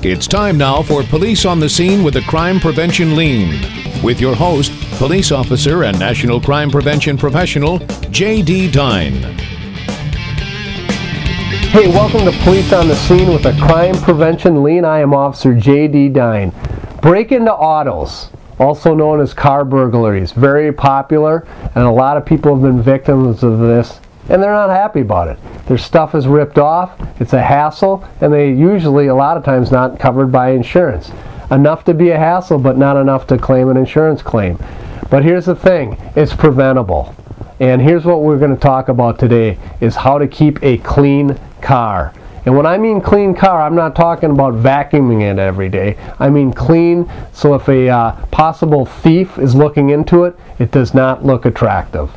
It's time now for Police on the Scene with a Crime Prevention Lean. With your host, Police Officer and National Crime Prevention Professional, J.D. Dhein. Hey, welcome to Police on the Scene with a Crime Prevention Lean. I am Officer J.D. Dhein. Break into autos, also known as car burglaries, very popular, and a lot of people have been victims of this, and they're not happy about it. Their stuff is ripped off, it's a hassle, and they usually, a lot of times, not covered by insurance. Enough to be a hassle, but not enough to claim an insurance claim. But here's the thing, it's preventable. And here's what we're going to talk about today, is how to keep a clean car. And when I mean clean car, I'm not talking about vacuuming it every day. I mean clean, so if a possible thief is looking into it, it does not look attractive.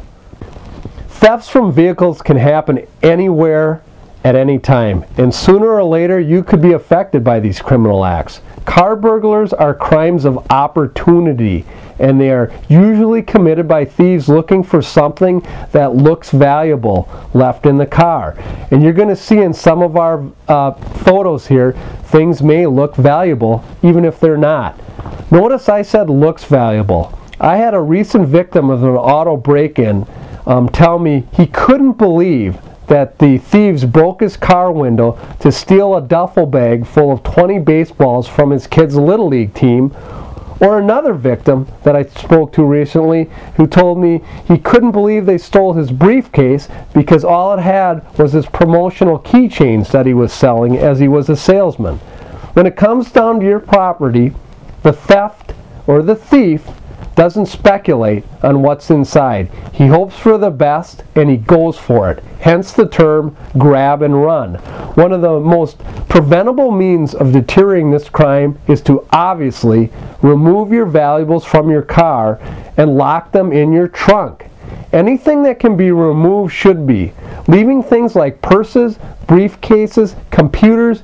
Thefts from vehicles can happen anywhere at any time, and sooner or later you could be affected by these criminal acts. Car burglars are crimes of opportunity, and they are usually committed by thieves looking for something that looks valuable left in the car. And you're going to see in some of our photos here, things may look valuable even if they're not. Notice I said looks valuable. I had a recent victim of an auto break-in tell me he couldn't believe that the thieves broke his car window to steal a duffel bag full of 20 baseballs from his kid's Little League team. Or another victim that I spoke to recently who told me he couldn't believe they stole his briefcase because all it had was his promotional keychains that he was selling as he was a salesman. When it comes down to your property, the theft or the thief doesn't speculate on what's inside. He hopes for the best and he goes for it. Hence the term grab and run. One of the most preventable means of deterring this crime is to obviously remove your valuables from your car and lock them in your trunk. Anything that can be removed should be. Leaving things like purses, briefcases, computers,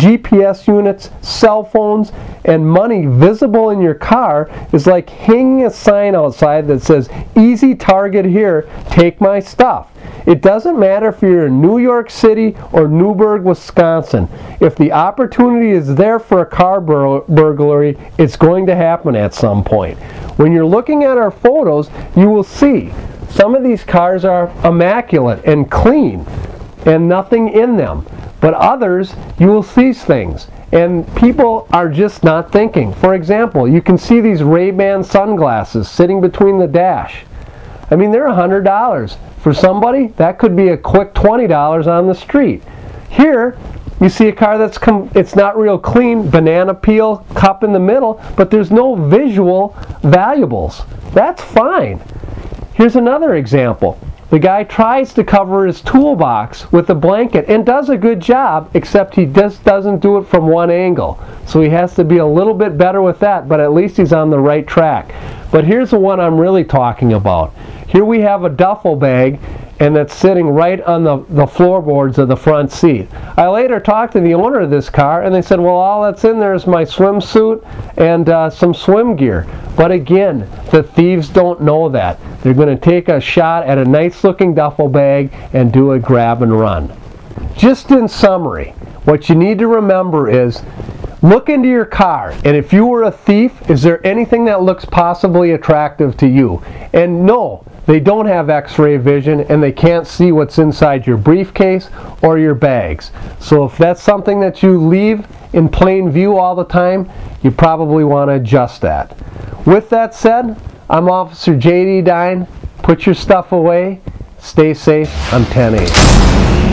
GPS units, cell phones, and money visible in your car is like hanging a sign outside that says, "Easy target here, take my stuff." It doesn't matter if you're in New York City or Newburgh, Wisconsin. If the opportunity is there for a car burglary, it's going to happen at some point. When you're looking at our photos, you will see some of these cars are immaculate and clean and nothing in them. But others, you will see things. And people are just not thinking. For example, you can see these Ray-Ban sunglasses sitting between the dash. I mean, they're $100. For somebody, that could be a quick $20 on the street. Here, you see a car that's it's not real clean, banana peel, cup in the middle, but there's no visual valuables. That's fine. Here's another example. The guy tries to cover his toolbox with a blanket and does a good job, except he just doesn't do it from one angle. So he has to be a little bit better with that, but at least he's on the right track. But here's the one I'm really talking about. Here we have a duffel bag, and that's sitting right on the floorboards of the front seat. I later talked to the owner of this car, and they said, well, all that's in there is my swimsuit and some swim gear. But again, the thieves don't know that. They're going to take a shot at a nice-looking duffel bag and do a grab and run. Just in summary, what you need to remember is, look into your car, and if you were a thief, is there anything that looks possibly attractive to you? And no, they don't have x-ray vision and they can't see what's inside your briefcase or your bags. So if that's something that you leave in plain view all the time, you probably want to adjust that. With that said, I'm Officer J.D. Dhein. Put your stuff away. Stay safe. I'm 10-8.